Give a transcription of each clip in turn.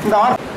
இந்த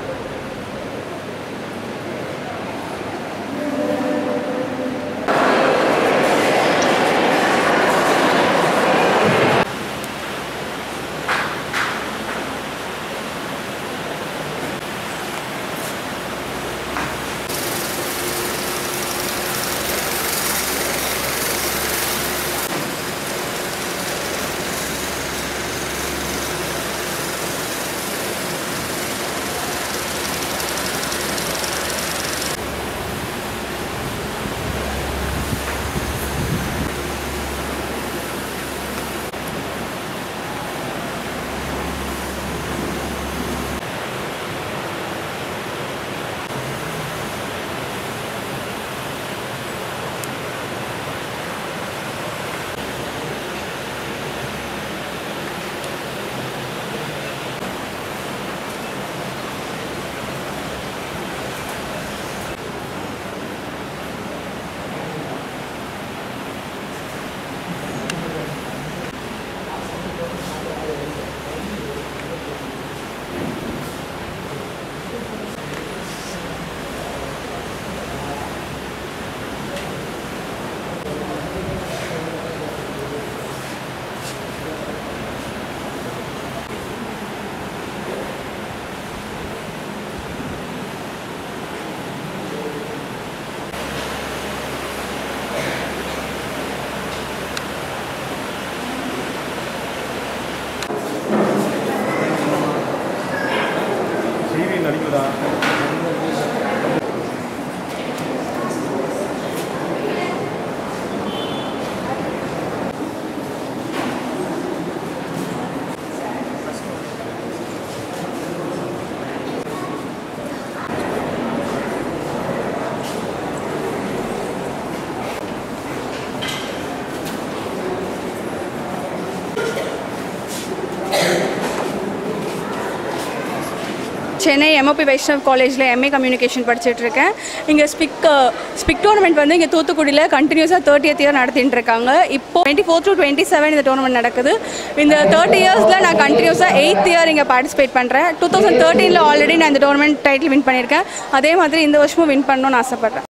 சென்னை எம்ஓபி வைஷ்ணவ் காலேஜில் MA communication படிச்சுட்ருக்கேன். இங்கே ஸ்பிக் டோர்னமெண்ட் வந்து இங்கே தூத்துக்குடியில் கண்டினியூஸாக 30th இயர் நடத்திட்டு இருக்காங்க. இப்போது 24 to 27 இந்த டோர்னமெண்ட் நடக்குது. இந்த 30 இயர்ஸில் நான் கண்டினியூஸாக 8th இயர் இங்கே பார்ட்டிசிபேட் பண்ணுறேன். 2013 ஆல்ரெடி நான் இந்த டோர்னமெண்ட் டைட்டில் வின் பண்ணியிருக்கேன். அதே மாதிரி இந்த வருஷமும் வின் பண்ணணும்னு ஆசைப்பட்றேன்.